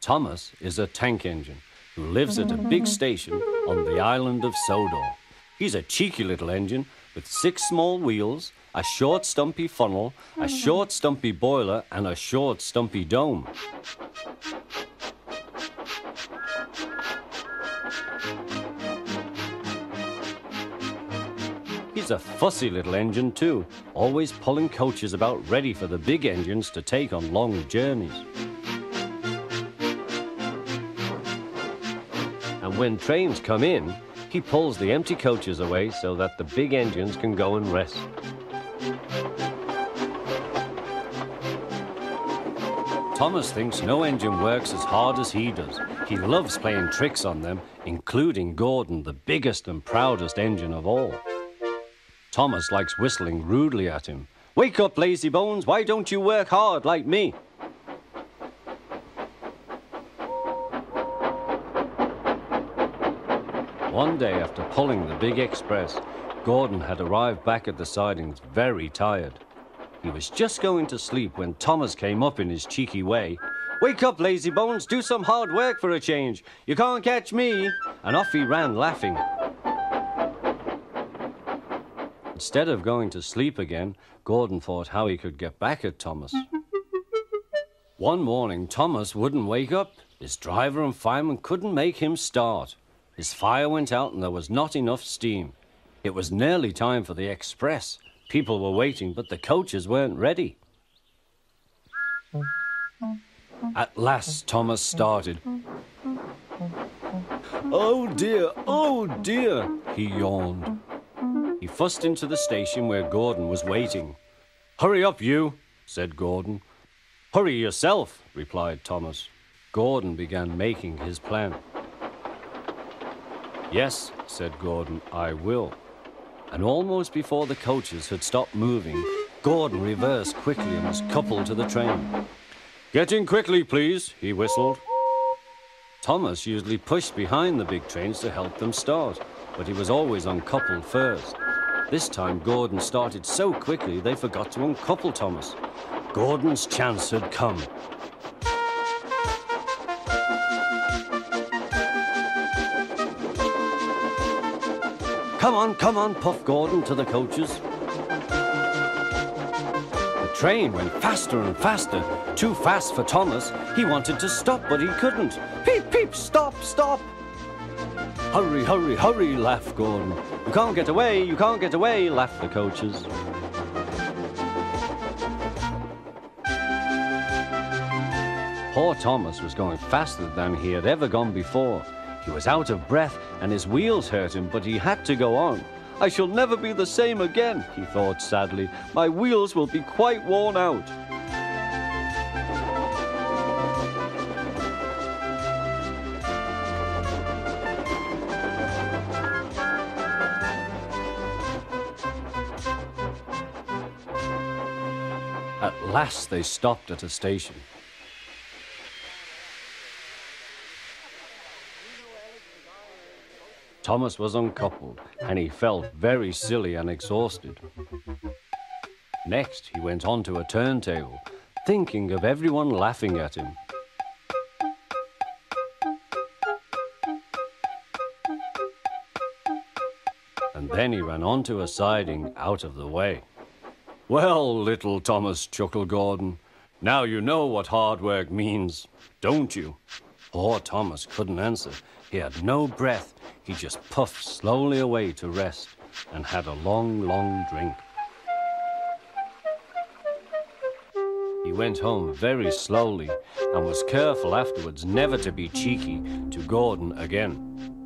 Thomas is a tank engine who lives at a big station on the island of Sodor. He's a cheeky little engine with 6 small wheels, a short stumpy funnel, a short stumpy boiler and a short stumpy dome. He's a fussy little engine too, always pulling coaches about ready for the big engines to take on long journeys. And when trains come in, he pulls the empty coaches away so that the big engines can go and rest. Thomas thinks no engine works as hard as he does. He loves playing tricks on them, including Gordon, the biggest and proudest engine of all. Thomas likes whistling rudely at him. "Wake up, lazy bones, why don't you work hard like me?" One day after pulling the big express, Gordon had arrived back at the sidings very tired. He was just going to sleep when Thomas came up in his cheeky way. "Wake up, lazy bones, do some hard work for a change. You can't catch me." And off he ran laughing. Instead of going to sleep again, Gordon thought how he could get back at Thomas. One morning, Thomas wouldn't wake up. His driver and fireman couldn't make him start. His fire went out and there was not enough steam. It was nearly time for the express. People were waiting, but the coaches weren't ready. At last, Thomas started. "Oh dear," he yawned. He fussed into the station where Gordon was waiting. "Hurry up, you," said Gordon. "Hurry yourself," replied Thomas. Gordon began making his plan. "Yes," said Gordon, "I will." And almost before the coaches had stopped moving, Gordon reversed quickly and was coupled to the train. "Get in quickly, please," he whistled. Thomas usually pushed behind the big trains to help them start, but he was always uncoupled first. This time, Gordon started so quickly they forgot to uncouple Thomas. Gordon's chance had come. Come on, puffed Gordon to the coaches. The train went faster and faster, too fast for Thomas. He wanted to stop, but he couldn't. "Peep, peep, stop, stop!" "Hurry, hurry, hurry," laughed Gordon. You can't get away," laughed the coaches. Poor Thomas was going faster than he had ever gone before. He was out of breath and his wheels hurt him, but he had to go on. "I shall never be the same again," he thought sadly. "My wheels will be quite worn out." At last they stopped at a station. Thomas was uncoupled, and he felt very silly and exhausted. Next, he went on to a turntable, thinking of everyone laughing at him. And then he ran onto a siding out of the way. "Well, little Thomas," chuckled Gordon, "now you know what hard work means, don't you?" Poor Thomas couldn't answer. He had no breath. He just puffed slowly away to rest and had a long, long drink. He went home very slowly and was careful afterwards never to be cheeky to Gordon again.